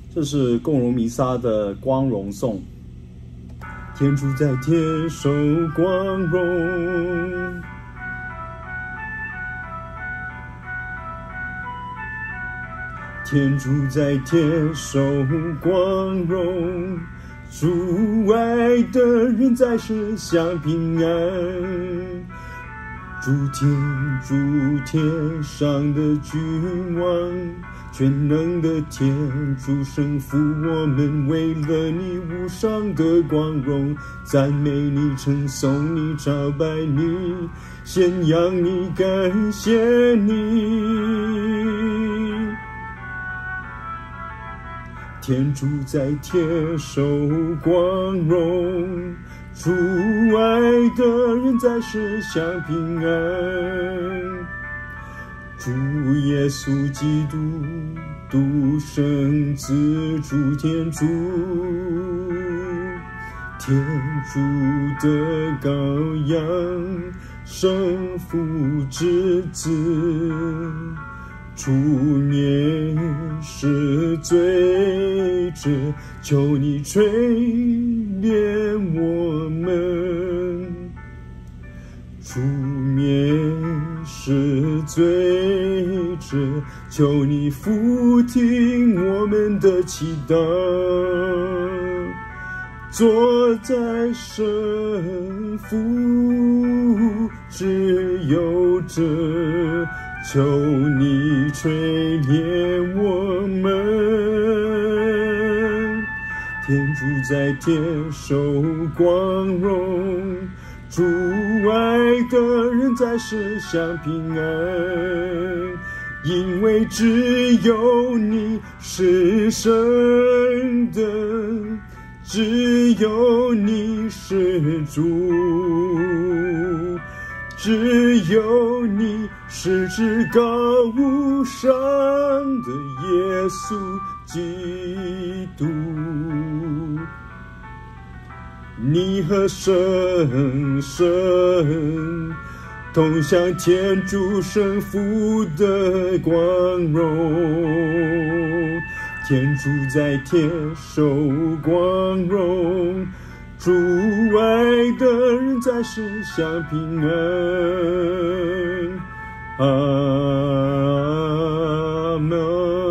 这是共融弥撒的光荣颂。天主在天受光荣，天主在天受光荣，主爱的人在世享平安。主天上的君王，全能的天主圣父，我们为了你无上的光荣，赞美你，称颂你，朝拜你，宣扬你，感谢你。天主在天受光荣，主爱的人在世享平安。主耶稣基督，独生子，主天主，天主的羔羊，圣父之子，主免是罪者，求你垂怜我们。主免是罪者，求你俯听我们的祈祷。坐在圣父之右者，求你垂怜我们。天主在天受光荣，主爱的人在世享平安。因为只有你是神的，只有你是主，只有你是至高无上的耶稣基督。你和圣神同享天主圣父的光荣，天主在天受光荣，主爱的人在世享平安。阿门。